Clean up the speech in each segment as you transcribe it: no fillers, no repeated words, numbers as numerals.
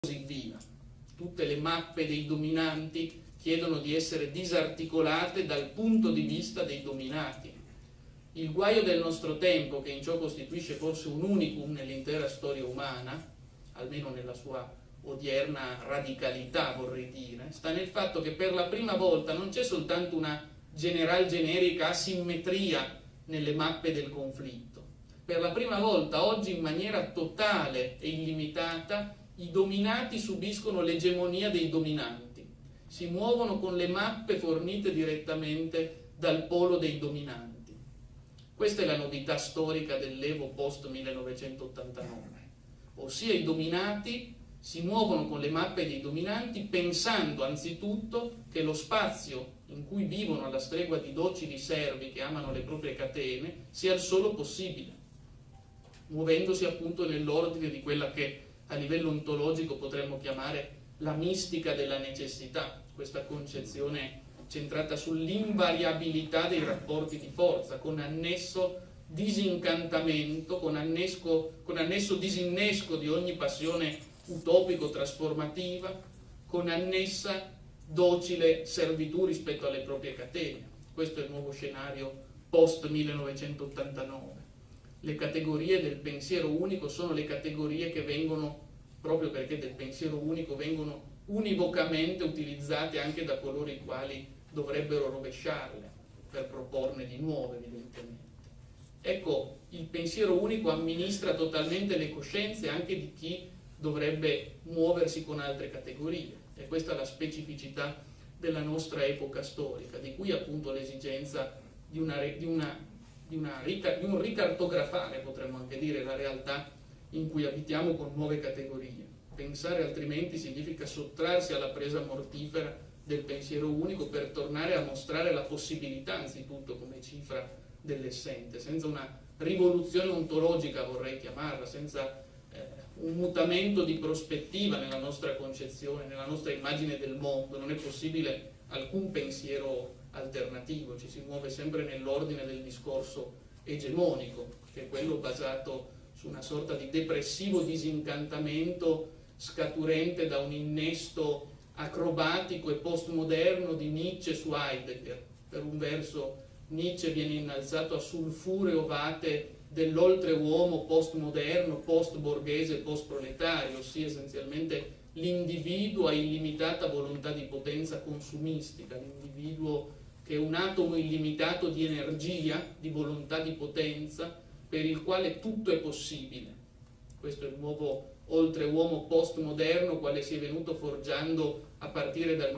così viva. Tutte le mappe dei dominanti chiedono di essere disarticolate dal punto di vista dei dominati. Il guaio del nostro tempo, che in ciò costituisce forse un unicum nell'intera storia umana, almeno nella sua odierna radicalità vorrei dire, sta nel fatto che per la prima volta non c'è soltanto una generica asimmetria nelle mappe del conflitto. Per la prima volta oggi in maniera totale e illimitata i dominati subiscono l'egemonia dei dominanti, si muovono con le mappe fornite direttamente dal polo dei dominanti. Questa è la novità storica dell'Evo post 1989, ossia i dominati si muovono con le mappe dei dominanti pensando anzitutto che lo spazio in cui vivono alla stregua di docili servi che amano le proprie catene sia il solo possibile, muovendosi appunto nell'ordine di quella che a livello ontologico potremmo chiamare la mistica della necessità, questa concezione centrata sull'invariabilità dei rapporti di forza, con annesso disincantamento, con annesso disinnesco di ogni passione utopico-trasformativa, con annessa docile servitù rispetto alle proprie catene. Questo è il nuovo scenario post 1989. Le categorie del pensiero unico sono le categorie che vengono, proprio perché del pensiero unico, vengono univocamente utilizzate anche da coloro i quali dovrebbero rovesciarle per proporne di nuove, evidentemente. Ecco, il pensiero unico amministra totalmente le coscienze anche di chi dovrebbe muoversi con altre categorie, e questa è la specificità della nostra epoca storica, di cui appunto l'esigenza di un ricartografare, potremmo anche dire, la realtà in cui abitiamo con nuove categorie. Pensare altrimenti significa sottrarsi alla presa mortifera del pensiero unico per tornare a mostrare la possibilità, anzitutto come cifra dell'essente, senza una rivoluzione ontologica vorrei chiamarla, senza un mutamento di prospettiva nella nostra concezione, nella nostra immagine del mondo. Non è possibile alcun pensiero alternativo, ci si muove sempre nell'ordine del discorso egemonico, che è quello basato su una sorta di depressivo disincantamento scaturente da un innesto acrobatico e postmoderno di Nietzsche su Heidegger. Per un verso Nietzsche viene innalzato a sulfureo vate dell'oltreuomo postmoderno, post-borghese, post-proletario, ossia essenzialmente l'individuo a illimitata volontà di potenza consumistica, l'individuo che è un atomo illimitato di energia, di volontà di potenza, per il quale tutto è possibile. Questo è il nuovo oltreuomo postmoderno, quale si è venuto forgiando a partire dal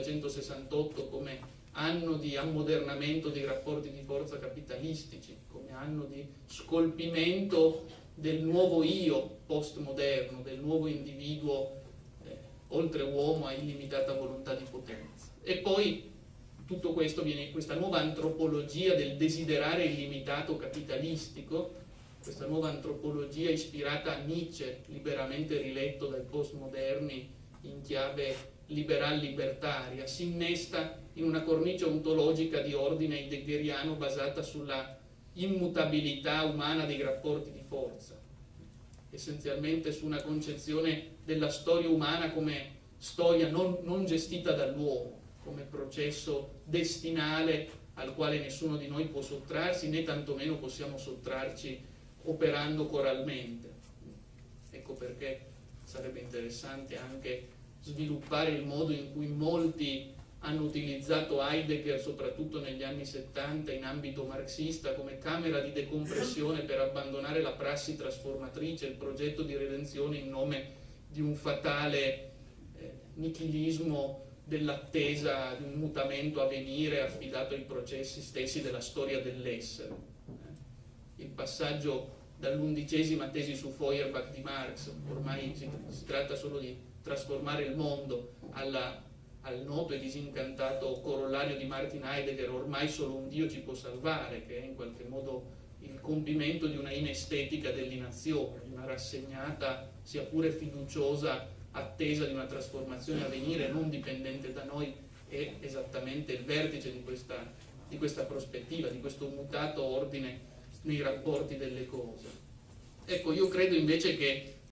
1968 come anno di ammodernamento dei rapporti di forza capitalistici, come anno di scolpimento del nuovo io postmoderno, del nuovo individuo oltreuomo a illimitata volontà di potenza. E poi tutto questo viene, questa nuova antropologia del desiderare illimitato capitalistico, questa nuova antropologia ispirata a Nietzsche, liberamente riletto dai postmoderni in chiave liberal-libertaria, si innesta in una cornice ontologica di ordine heideggeriano basata sulla immutabilità umana dei rapporti di forza, essenzialmente su una concezione della storia umana come storia non gestita dall'uomo, come processo destinale al quale nessuno di noi può sottrarsi, né tantomeno possiamo sottrarci operando coralmente. Ecco perché sarebbe interessante anche sviluppare il modo in cui molti hanno utilizzato Heidegger, soprattutto negli anni 70, in ambito marxista, come camera di decompressione per abbandonare la prassi trasformatrice, il progetto di redenzione in nome di un fatale nichilismo dell'attesa di un mutamento a venire affidato ai processi stessi della storia dell'essere. Il passaggio dall'11ª tesi su Feuerbach di Marx, ormai si tratta solo di trasformare il mondo, al noto e disincantato corollario di Martin Heidegger, ormai solo un Dio ci può salvare, che è in qualche modo il compimento di una inestetica dell'inazione, di una rassegnata, sia pure fiduciosa, attesa di una trasformazione a venire non dipendente da noi, è esattamente il vertice di questa prospettiva, di questo mutato ordine nei rapporti delle cose. Ecco, io credo invece che